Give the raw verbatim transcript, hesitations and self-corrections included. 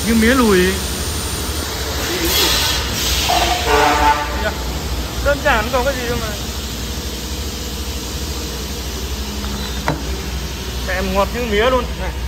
như mía lùi. Đơn giản không có gì đâu mà. Kèm ngọt như mía luôn này.